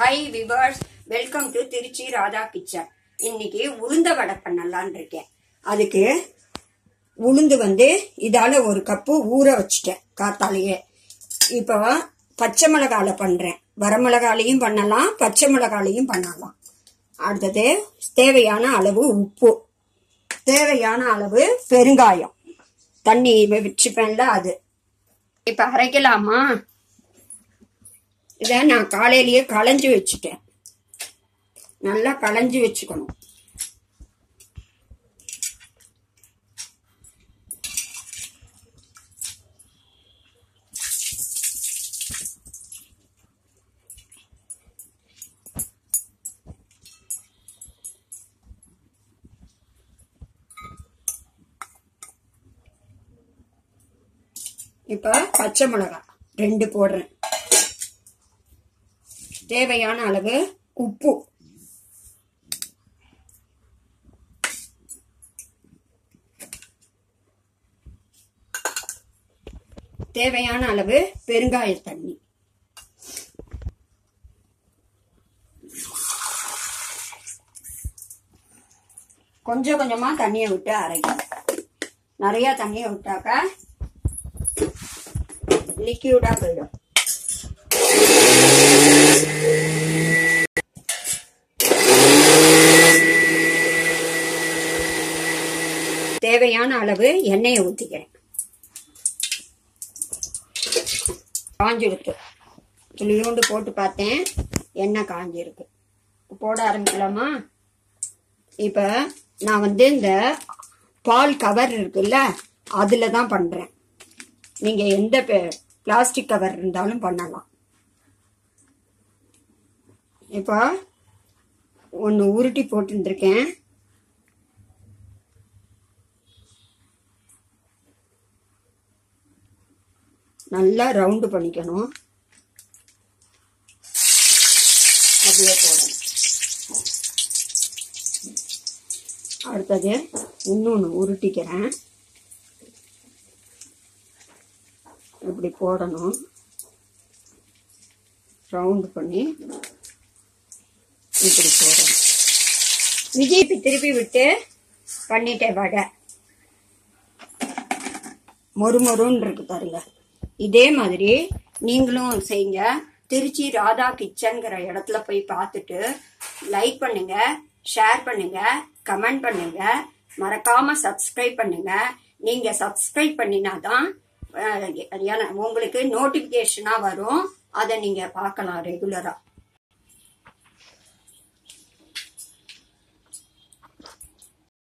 Hi viewers, welcome to Trichy Radha kitchen. இன்னைக்கு உளுந்த வடை பண்ணலாம்னு இருக்கேன். அதுக்கு உளுந்து வந்து இதால ஒரு கப்பு ஊற வச்சிட்டேன் காத்தாலையே. இப்போ பச்சை மிளகால பண்றேன். வரமிளகாலையும் பண்ணலாம், பச்சை மிளகாலையும் பண்ணலாம். அடுத்தது தேவையான அளவு உப்பு, தேவையான அளவு பெருங்காயம், தண்ணி வச்சுப்பேன்ல அது. இப்ப அரைக்கலாமா? இதை நான் காலையிலேயே களைஞ்சு வச்சுட்டேன். நல்லா களைஞ்சு வச்சுக்கணும். இப்ப பச்சை மிளகாய் 2 போடுறேன். தேவையான அளவு உப்பு, தேவையான அளவு பெருங்காய தண்ணி, கொஞ்சம் கொஞ்சமா தண்ணியை விட்டு அரைக்கணும். நிறைய தண்ணியை விட்டாக்க லிக்யூடா போயிடும். தேவையான அளவு எண்ணெயை ஊற்றிக்கிறேன். காஞ்சிருக்கு. துளியோண்டு போட்டு பார்த்தேன், எண்ணெய் காஞ்சிருக்கு. போட ஆரம்பிக்கலாமா? இப்போ நான் வந்து இந்த பால் கவர் இருக்குல்ல, அதில் தான் பண்ணுறேன். நீங்கள் எந்த பிளாஸ்டிக் கவர் இருந்தாலும் பண்ணலாம். இப்போ ஒன்று உருட்டி போட்டுருக்கேன். நல்லா ரவுண்டு பண்ணிக்கணும். அப்படியே போடணும். அடுத்தது இன்னொன்று உருட்டிக்கிறேன். இப்படி போடணும். ரவுண்டு பண்ணி இப்படி போடணும். விஜய் திருப்பி விட்டு பண்ணிட்டேன் வடை. மொறுமொறுன்னு இருக்கு பாருங்க. இதே மாதிரி நீங்களும் செய்யுங்க. திருச்சி ராதா கிச்சன்கிற இடத்துல போய் பார்த்துட்டு லைக் பண்ணுங்க, ஷேர் பண்ணுங்க, கமெண்ட் பண்ணுங்க, மறக்காம சப்ஸ்கிரைப் பண்ணுங்க. நீங்க சப்ஸ்கிரைப் பண்ணினாதான் உங்களுக்கு நோட்டிபிகேஷனா வரும். அதை நீங்க பார்க்கலாம் ரெகுலரா.